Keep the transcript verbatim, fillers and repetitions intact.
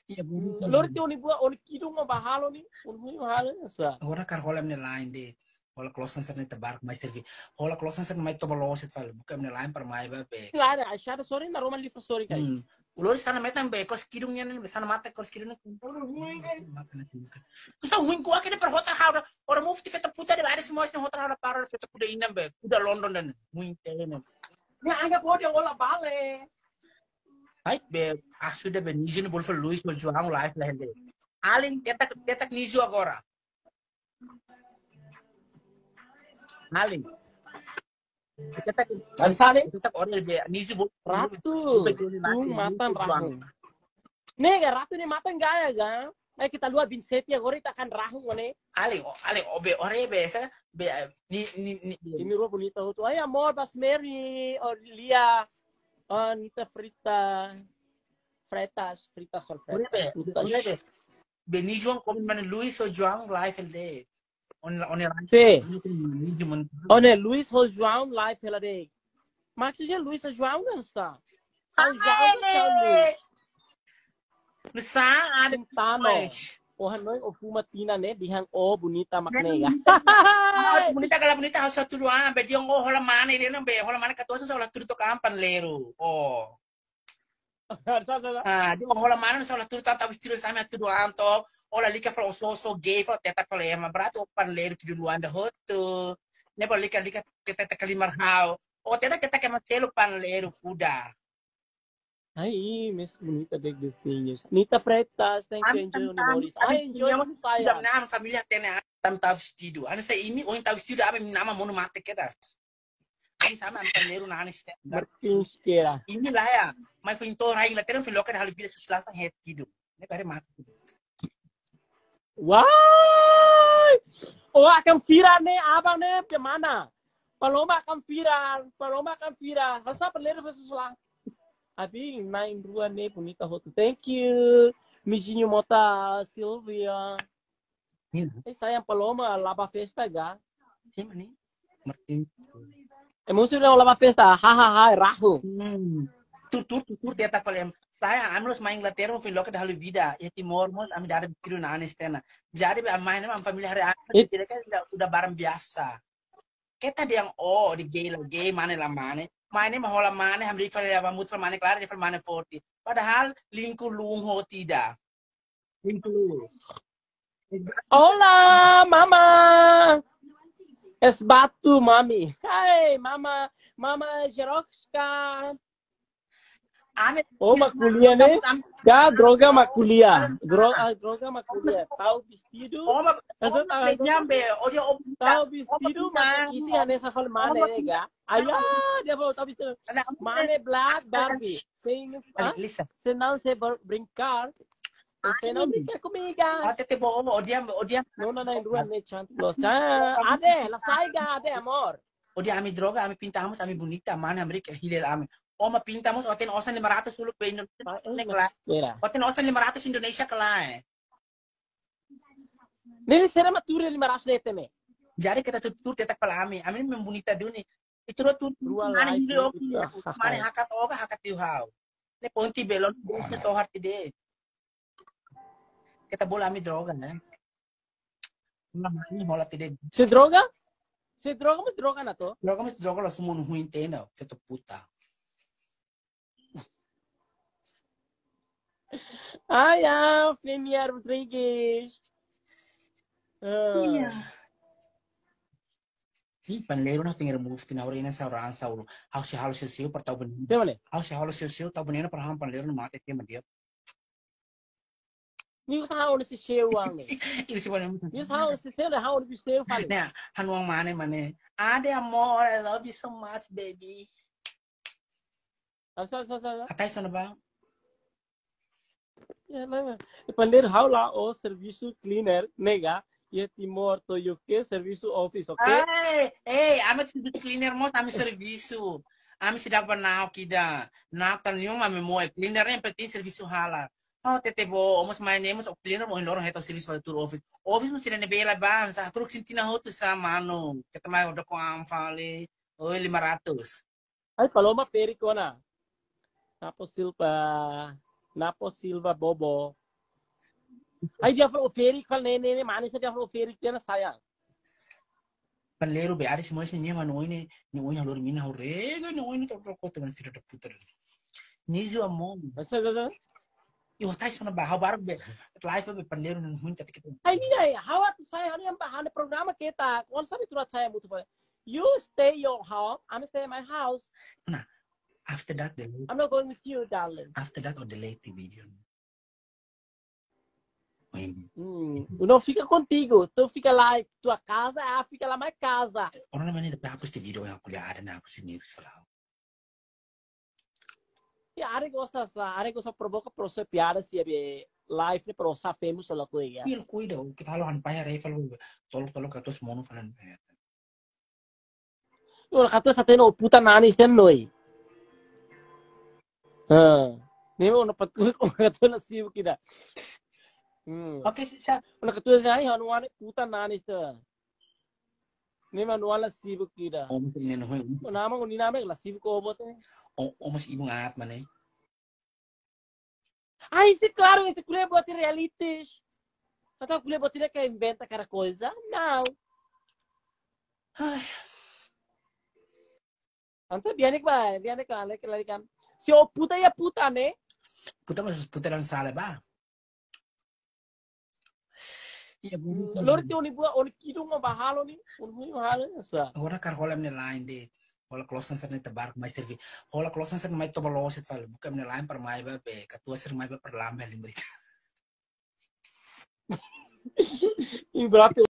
Iya, bonito. Loro ti oni bua oni kidung mo bahalo ni. Oni bahalo sa. Agora kar hola mne line de. Hola closan ser neta bark mai tervi. Hola closan ser mai toba losit fal. Buka mne line par mai ba be. Claro, achar sorry na Roman livro sorry kai. Hmm. Ulor sana metan be kos kidung nyan sana mata kos kidung. Kusa wing ko akene per hotel hawda. Ora mufti feta puta de baris mo hotel hawda para feta kuda inam be. Kuda London dan wing tene. Ni aga pode ola bale. Ai be asuda be nizino bolfo Luis bol João life la hende. Alin tetak tetak nizo agora. Alin. Tetak Al sale tetak ore be nizo bol ratu. Tung matan rahu. Nega ratu ni matan gaya ga. Ay kita luar bin seti agora ita kan rahu ngone. Alin alin obe ore be sa be ni ni ni Ini ro bonita tu. Ay amor bas Mary or Lia. Anita frita. Fritas, fritas sol ore be fritas. ore be be nizo como man Luis o João life el de. On on Sim. nizo man. Olha, Luiz o João live ela de. Mas se Luiz o João não está. São João do São Luiz. Nisa ada Tano. O Hanoi o Puma Tina ne dihang o bonita maknega. Bonita kala bonita hasa tudo ah be diong oh hola mana ele não be hola mana katosa sa hola tudo to kampan lero. Oh. Ah, di hola mana sa hola tudo tanta vestido sa me tudo anto. Hola lika fala so so gay fa teta fala ema brato pan lero tudo luanda hoto. Ne por lika lika teta kalimar hao. Oh teta teta que macelo pan lero kuda. Ai, mas bonita de desenhos. Nita Freitas, thank you, enjoy Morris. I enjoy saya. Não, família tem né, tam tá vestido. Ana sei ini ou tá vestido abe nama mono mate kedas. Ai sama am panleiro na ana ste. Martin Kera. Ini lah ya, mas foi então raing la terem filoka hal vida selasa het tido. Ne bare mate. Wah! Oh, akan viral nih, abang nih, gimana? Paloma akan viral, Paloma akan viral. Hasa panleiro sesuatu. Abi main dua nih bonita hotu. Thank you. Mijinho Mota Silvia. Eh sayang Paloma lava festa ga. Siapa nih? Martin. Eh musuh udah lava festa. Hahaha rahu. Hmm. Tur tur tur dia tak kolem. Saya amros main Inglaterra foi loka da vida. E Timor mos ami dar tiro na anestena. Jadi be main am família real. Tidak kan udah barang biasa. Kita dia yang oh di gay lah gay mana lah mana. Mainnya mahola mana hamri fala ya mut fala mana claro dia fala mana forte. Padahal lingku luung ho tidak. Lingku luung. Hola, mama. Es batu mami. Hai, mama, mama Jeroxka. Ame Oh, makulia nih. Ya, droga makulia. Droga, droga makulia. Tahu vestido? oh ma Eso tahu. nyambe oh dia oh Tahu vestido, mas isi ane safal mana ya? Ayah, dia bawa tahu vestido. Mana black Barbie. Sing, ah? Lisa. Senão você brincar. Senão brincar comigo. Ate te bo oh dia oh dia Não, não, não, dua nih cantik loh. Ade, lasai ga, ade amor. oh dia ami droga ami pintamos ami bonita mana Amerika hilal ami. Oh ma pintamos oten osan lima ratus suluk pe Indonesia. Oten osan lima ratus Indonesia kelai. Nili sera mature lima ratus lete me. Jadi kita tutur tetak pala ami. Ami membunita duni. Itu lo tutur mana hidup mana hakat oga hakat yuhau. Ne ponti belon ne tohar tide. Kita bola ami droga né. Ini mola tide. Se droga? Se droga mas droga na to? Droga mas droga lo sumun ruim tena, feto puta. Ai, ah, Premier Rodrigues. Iya. Ih, panleiro na tinggal move tina orina sa oran sa uro. How si halo sisiu per tau benin. Demole. How si halo sisiu tau benin per ham panleiro na mate ke dia. Ni sa hao si sheu ang ni. Ini si mana? Ni sa hao si sheu na hao ni sheu fali. Nah, hanuang mane mane. Ade amor, I love you so much, baby. Asa asa asa. Atai sana ba? Ya lah. Panleiro hao la o serviço cleaner nega. Ye Timor to U K serviço office, okay? Ay, eh, amat si cleaner mo kami serviço. Ami sidak pa na kida. Na tanyo mami mo cleaner rin pati serviço hala. Oh, tete bo, omos may nemos o cleaner mo hinoro heto serviço tour office. Office mo sila nebela ba sa kruk sintina hoto sa mano. Kita may odo ko ang fali. Oh, lima ratus. Ay Paloma Perico na. Napo Silva, Napo Silva Bobo. Ay dia falo ferik fal ne ne manis dia falo ferik dia na sayang. Panlero be ari simo ni ma no ini ni oina lor mina horrega ni oina to ko to man fira to putar. Ni zo mo. Masa gaga. Yo tais na ba habar be life be panlero nan hun kat kit. Ay ni ay hawa tu saya hani am bahane programa kita. Kung sabi turat saya mutu pa. You stay your home, I'm stay at my house. Nah, after that the I'm not going with you, darling. after that or the late video. Hum, eu não fica contigo, tu fica lá em tua casa, ela fica lá mais casa. Orang naman ni dapat este video yang kuliah ada na aku sini salah. E a área gosta sa, a área gosta provoca pro se piada se be live ne pro sa famous la coisa. Pil kuida kita halu han payah rifle tolok tolok katus mono falan. Eu kato sa teno puta nani sten noi. Ah, nemo no patu ko kato na siu kida. Hmm. Oke siya. Una kato sa ai hanu ane puta nani sten. Nemo no ala siu kida. O mo ni no hoy. O nama ko ni nama la siu ko bote. O o mas ibong at man eh. Ai, sim, claro, esse culé bota realities. Então o culé bota que inventa aquela coisa? Não. Ay, Então viene que vai, viene que vai, que lá kan. Se o puta ya puta né? puta mas puta lang sala ba? Iya bu. Lor te oni bua oni kidung ma bahalo ni, oni hui mahalo sa. Ora kar holam ni line de. Hola klosan sa ni tabar mai tervi. Hola klosan sa mai to balosit fal. Bukan ni line per mai ba be. Katua sir mai ba per lambe limbri. Em brato